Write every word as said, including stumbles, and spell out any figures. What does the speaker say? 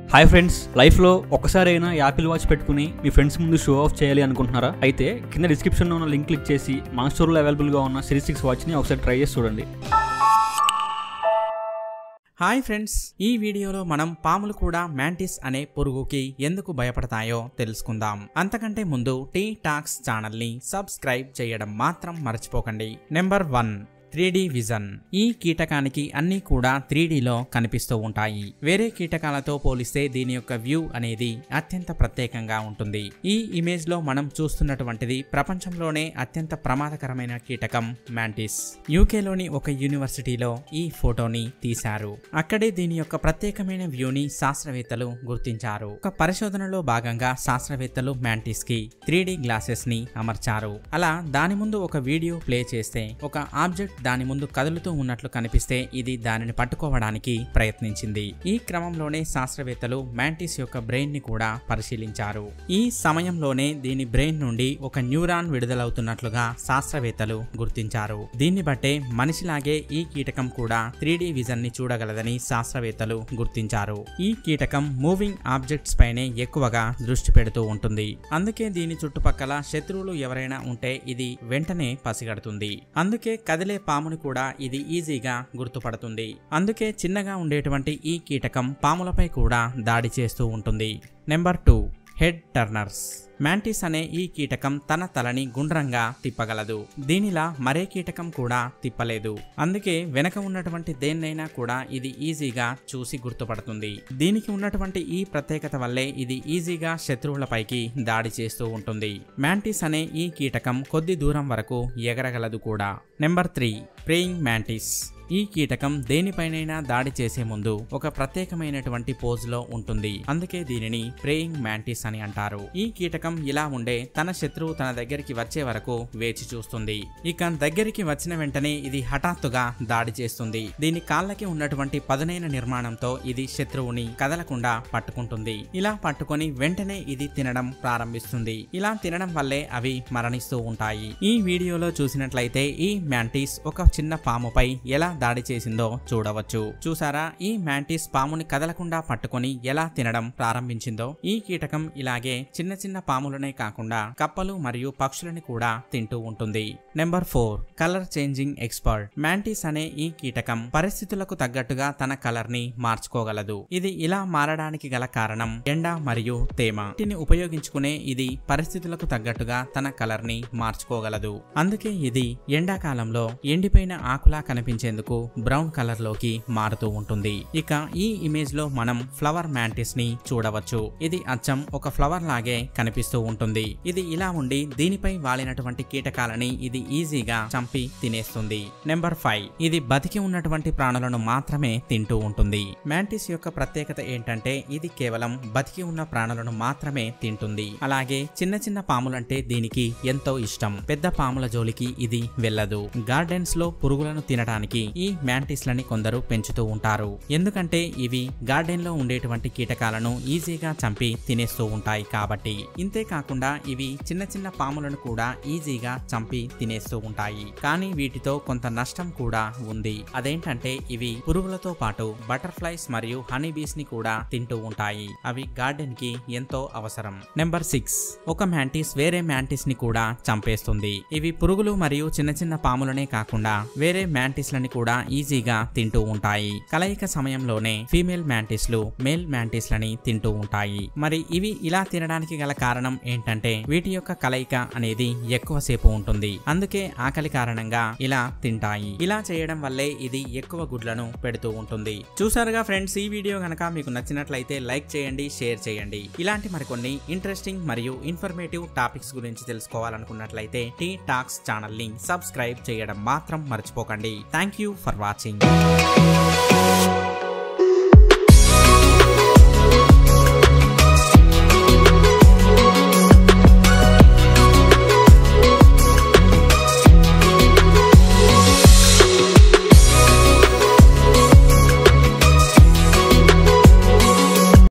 Hi friends, లైఫ్లో ఒక్కసారైనా Apple watch పెట్టుకుని మీ ఫ్రెండ్స్ ముందు షో ఆఫ్ చేయాలి అనుకుంటున్నారా? అయితే కింద డిస్క్రిప్షన్లో ఉన్న లింక్ క్లిక్ చేసి మా స్టోర్లో అవైలబుల్గా ఉన్న సిరీస్ సిక్స్ వాచ్ని ఒకసారి ట్రై చేసి చూడండి. హాయ్ ఫ్రెండ్స్, ఈ వీడియోలో మనం పాములు కూడా మ్యాంటిస్ అనే పురుగుకి ఎందుకు భయపడతాయో తెలుసుకుందాం. అంతకంటే ముందు టీ టాక్స్ ఛానల్ని సబ్స్క్రైబ్ చేయడం మాత్రం మర్చిపోకండి. Number one, three D vision. ఈ కీటకానికి అన్నీ కూడా త్రీ డిలో కనిపిస్తూ ఉంటాయి. వేరే కీటకాలతో పోలిస్తే దీని యొక్క వ్యూ అనేది అత్యంత ప్రత్యేకంగా ఉంటుంది. ఈ ఇమేజ్ లో మనం చూస్తున్నటువంటిది ప్రపంచంలోనే అత్యంత ప్రమాదకరమైన కీటకం మ్యాంటిస్. యూకేలోని ఒక యూనివర్సిటీలో ఈ ఫోటోని తీశారు. అక్కడే దీని యొక్క ప్రత్యేకమైన వ్యూని శాస్త్రవేత్తలు గుర్తించారు. ఒక పరిశోధనలో భాగంగా శాస్త్రవేత్తలు మ్యాంటిస్ కి త్రీ డి గ్లాసెస్ ని అమర్చారు. అలా దాని ముందు ఒక వీడియో ప్లే చేస్తే ఒక ఆబ్జెక్ట్ దాని ముందు కదులుతూ ఉన్నట్లు కనిపిస్తే ఇది దానిని పట్టుకోవడానికి ప్రయత్నించింది. ఈ క్రమంలోనే శాస్త్రవేత్తలు మ్యాంటిస్ యొక్క బ్రెయిన్ ని కూడా పరిశీలించారు. ఈ సమయంలోనే దీని బ్రెయిన్ నుండి ఒక న్యూరాన్ విడుదలవుతున్నట్లుగా శాస్త్రవేత్తలు గుర్తించారు. దీన్ని బట్టే మనిషిలాగే ఈ కీటకం కూడా త్రీ డి విజన్ ని చూడగలదని శాస్త్రవేత్తలు గుర్తించారు. ఈ కీటకం మూవింగ్ ఆబ్జెక్ట్స్ పైనే ఎక్కువగా దృష్టి పెడుతూ ఉంటుంది. అందుకే దీని చుట్టుపక్కల శత్రువులు ఎవరైనా ఉంటే ఇది వెంటనే పసిగడుతుంది. అందుకే కదిలే పాముని కూడా ఇది ఈజీగా గుర్తుపడుతుంది. అందుకే చిన్నగా ఉండేటువంటి ఈ కీటకం పాములపై కూడా దాడి చేస్తూ ఉంటుంది. Number two, head turners. Mantis అనే ఈ కీటకం తన తలని గుండ్రంగా తిప్పగలదు. దీనిలా మరే కీటకం కూడా తిప్పలేదు. అందుకే వెనక ఉన్నటువంటి దేన్నైనా కూడా ఇది ఈజీగా చూసి గుర్తుపడుతుంది. దీనికి ఉన్నటువంటి ఈ ప్రత్యేకత వల్లే ఇది ఈజీగా శత్రువులపైకి దాడి చేస్తూ ఉంటుంది. మ్యాంటిస్ అనే ఈ కీటకం కొద్ది దూరం వరకు ఎగరగలదు కూడా. Number three, praying mantis. ఈ కీటకం దేనిపైనైనా దాడి చేసే ముందు ఒక ప్రత్యేకమైనటువంటి పోజ్ లో ఉంటుంది. అందుకే దీనిని ప్రేయింగ్ మ్యాంటిస్ అని అంటారు. ఈ కీటకం ఇలా ఉండే తన శత్రువు తన దగ్గరికి వచ్చే వరకు వేచి చూస్తుంది. ఇక దగ్గరికి వచ్చిన వెంటనే ఇది హఠాత్తుగా దాడి చేస్తుంది. దీని కాళ్ళకి ఉన్నటువంటి పదునైన నిర్మాణంతో ఇది శత్రువుని కదలకుండా పట్టుకుంటుంది. ఇలా పట్టుకొని వెంటనే ఇది తినడం ప్రారంభిస్తుంది. ఇలా తినడం వల్లే అవి మరణిస్తూ ఉంటాయి. ఈ వీడియోలో చూసినట్లయితే ఈ మ్యాంటిస్ ఒక చిన్న పాముపై ఎలా దాడి చేసిందో చూడవచ్చు. చూసారా, ఈ మ్యాంటిస్ పాముని కదలకుండా పట్టుకొని ఎలా తినడం ప్రారంభించిందో. ఈ కీటకం ఇలాగే చిన్న చిన్న పాములనే కాకుండా కప్పలు మరియు పక్షులని కూడా తింటూ ఉంటుంది. Number four, colour changing expert. Mantis అనే ఈ కీటకం పరిస్థితులకు తగ్గట్టుగా తన కలర్ ని మార్చుకోగలదు. ఇది ఇలా మారడానికి గల కారణం ఎండ మరియు తేమ. వీటిని ఉపయోగించుకునే ఇది పరిస్థితులకు తగ్గట్టుగా తన కలర్ ని మార్చుకోగలదు. అందుకే ఇది ఎండాకాలంలో ఎండిపోయిన ఆకులా కనిపించేందుకు బ్రౌన్ కలర్ లోకి మారుతూ ఉంటుంది. ఇక ఈ ఇమేజ్ లో మనం ఫ్లవర్ మ్యాంటిస్ ని చూడవచ్చు. ఇది అచ్చం ఒక ఫ్లవర్ లాగే కనిపిస్తూ ఉంటుంది. ఇది ఇలా ఉండి దీనిపై వాలినటువంటి కీటకాలని ఇది ఈజీగా చంపి తినేస్తుంది. నెంబర్ ఫైవ్, ఇది బతికి ఉన్నటువంటి ప్రాణులను మాత్రమే తింటూ ఉంటుంది. మ్యాంటిస్ యొక్క ప్రత్యేకత ఏంటంటే ఇది కేవలం బతికి ఉన్న ప్రాణులను మాత్రమే తింటుంది. అలాగే చిన్న చిన్న పాములంటే దీనికి ఎంతో ఇష్టం. పెద్ద పాముల జోలికి ఇది వెళ్ళదు. గార్డెన్స్ లో పురుగులను తినడానికి ఈ మ్యాంటిస్ లని కొందరు పెంచుతూ ఉంటారు. ఎందుకంటే ఇవి గార్డెన్ లో ఉండేటువంటి కీటకాలను ఈజీగా చంపి తినేస్తూ ఉంటాయి కాబట్టి. ఇంతే కాకుండా ఇవి చిన్న చిన్న పాములను కూడా ఈజీగా చంపి తినేస్తూ ఉంటాయి. కానీ వీటితో కొంత నష్టం కూడా ఉంది. అదేంటంటే ఇవి పురుగులతో పాటు బటర్ఫ్లైస్ మరియు హనీ బీస్ ని కూడా తింటూ ఉంటాయి. అవి గార్డెన్ కి ఎంతో అవసరం. నెంబర్ సిక్స్, ఒక మ్యాంటిస్ వేరే మ్యాంటిస్ ని కూడా చంపేస్తుంది. ఇవి పురుగులు మరియు చిన్న చిన్న పాములనే కాకుండా వేరే మ్యాంటిస్ లని కూడా ఈజీగా తింటూ ఉంటాయి. కలయిక సమయంలోనే ఫీమేల్ మ్యాంటిస్లు మేల్ మ్యాంటిస్ లని తింటూ ఉంటాయి. మరి ఇవి ఇలా తినడానికి గల కారణం ఏంటంటే వీటి యొక్క కలయిక అనేది ఎక్కువసేపు ఉంటుంది. అందుకే ఆకలి కారణంగా ఇలా తింటాయి. ఇలా చేయడం వల్లే ఇది ఎక్కువ గుడ్లను పెడుతూ ఉంటుంది. చూసారుగా ఫ్రెండ్స్, ఈ వీడియో గనక మీకు నచ్చినట్లయితే లైక్ చేయండి, షేర్ చేయండి. ఇలాంటి మరికొన్ని ఇంట్రెస్టింగ్ మరియు ఇన్ఫర్మేటివ్ టాపిక్స్ గురించి తెలుసుకోవాలనుకున్నట్లయితే టీ టాక్స్ ఛానల్ ని సబ్స్క్రైబ్ చేయడం మాత్రం మర్చిపోకండి. Thank you for watching.